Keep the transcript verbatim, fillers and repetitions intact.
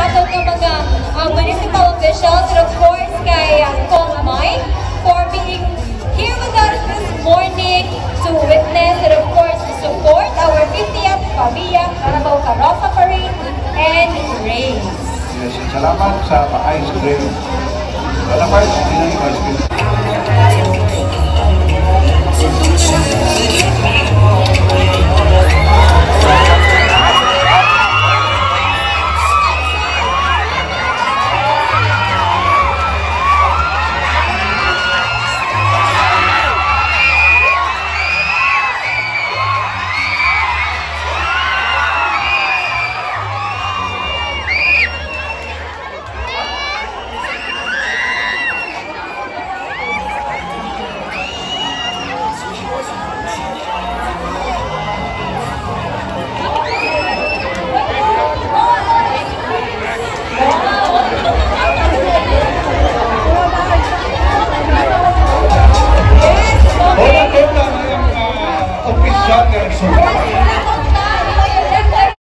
shoutout ng mga uh, municipal officials and of course kay uh, Kong Mike for being here with us this morning to witness and of course to support our fiftieth Pavia Carabao Carozza Parade and Race. Yes, salamat sa pa-ice cream. Salamat sa ice cream. Official